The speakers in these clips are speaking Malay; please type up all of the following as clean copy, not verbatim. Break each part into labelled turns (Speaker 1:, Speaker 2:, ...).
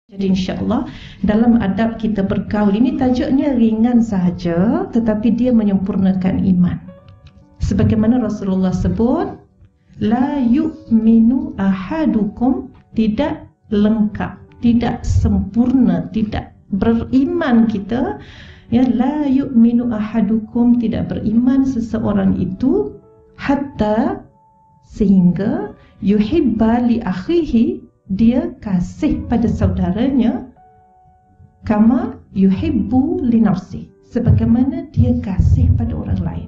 Speaker 1: Jadi insya-Allah dalam adab kita bergaul ini tajuknya ringan sahaja, tetapi dia menyempurnakan iman. Sebagaimana Rasulullah sebut, la yu'minu ahadukum, tidak lengkap, tidak sempurna, tidak beriman kita. Ya, la yu'minu ahadukum, tidak beriman seseorang itu hatta, sehingga yuhibba li akhihi, dia kasih pada saudaranya, kama yuhibbu li nafsi, sebagaimana dia kasih pada orang lain,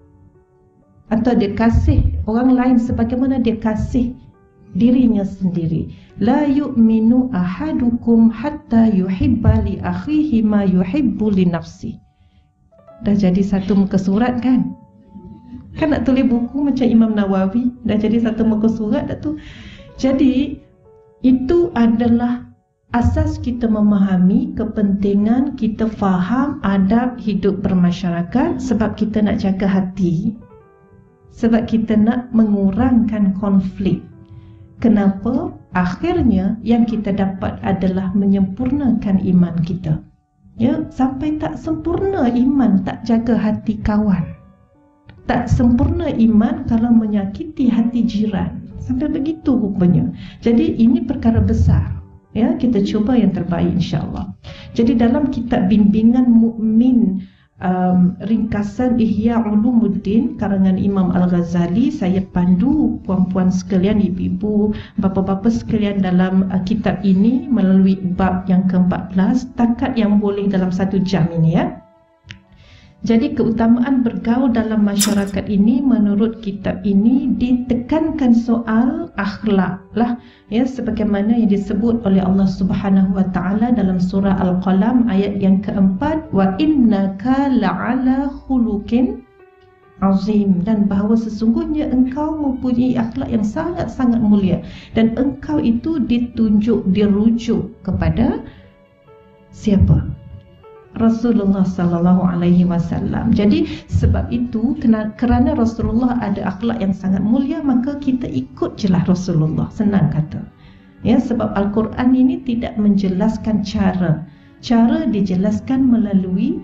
Speaker 1: atau dia kasih orang lain sebagaimana dia kasih dirinya sendiri. La yu'minu ahadukum hatta yuhibba li akhihi ma yuhibbu li nafsi. Dah jadi satu muka surat kan? Kan nak tulis buku macam Imam Nawawi, dah jadi satu muka surat dah tu. Jadi itu adalah asas kita memahami kepentingan kita faham adab hidup bermasyarakat, sebab kita nak jaga hati, sebab kita nak mengurangkan konflik. Kenapa? Akhirnya yang kita dapat adalah menyempurnakan iman kita. Ya, sampai tak sempurna iman tak jaga hati kawan, tak sempurna iman kalau menyakiti hati jiran. Sampai begitu rupanya. Jadi ini perkara besar. Ya, kita cuba yang terbaik insya-Allah. Jadi dalam kitab bimbingan mukmin ringkasan Ihya Ulumuddin karangan Imam Al-Ghazali, saya pandu puan-puan sekalian, ibu-ibu, bapa-bapa sekalian dalam kitab ini melalui bab yang ke-14, takat yang boleh dalam 1 jam ini ya. Jadi keutamaan bergaul dalam masyarakat ini menurut kitab ini ditekankan soal akhlak lah, ya, sebagaimana yang disebut oleh Allah Subhanahu wa taala dalam surah Al-Qalam ayat yang keempat, wa innaka la'ala khuluqin azim, dan bahawa sesungguhnya engkau mempunyai akhlak yang sangat-sangat mulia, dan engkau itu dirujuk kepada siapa? Rasulullah sallallahu alaihi wasallam. Jadi sebab itu kerana Rasulullah ada akhlak yang sangat mulia, maka kita ikut jelah Rasulullah, senang kata. Ya, sebab Al-Quran ini tidak menjelaskan cara. Cara dijelaskan melalui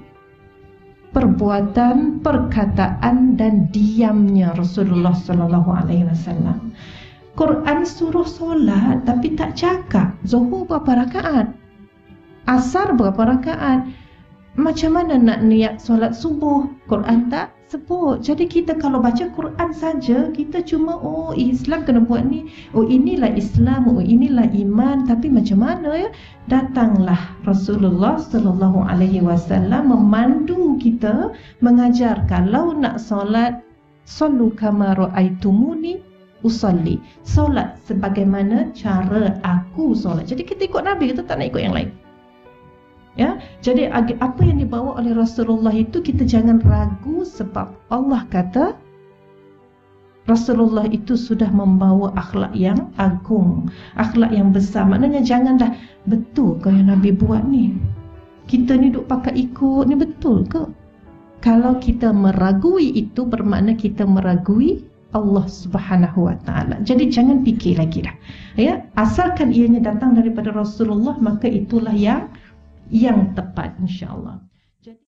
Speaker 1: perbuatan, perkataan dan diamnya Rasulullah sallallahu alaihi wasallam. Quran suruh solat tapi tak cakap Zuhur berapa rakaat, Asar berapa rakaat. Macam mana nak niat solat subuh? Quran tak sebut. Jadi kita kalau baca Quran saja, kita cuma oh Islam kena buat ni, oh inilah Islam, oh inilah iman. Tapi macam mana ya? Datanglah Rasulullah sallallahu alaihi wasallam memandu kita, mengajar kalau nak solat, sallu kama raaitumuni usalli. Solat sebagaimana cara aku solat. Jadi kita ikut Nabi, kita tak nak ikut yang lain. Ya, jadi apa yang dibawa oleh Rasulullah itu kita jangan ragu, sebab Allah kata Rasulullah itu sudah membawa akhlak yang agung, akhlak yang besar. Maknanya janganlah, betul ke yang Nabi buat ni? Kita ni duk pakai ikut ni, betul ke? Kalau kita meragui itu, bermakna kita meragui Allah Subhanahu wa taala. Jadi jangan fikir lagi dah. Ya, asalkan ianya datang daripada Rasulullah, maka itulah yang tepat insya-Allah.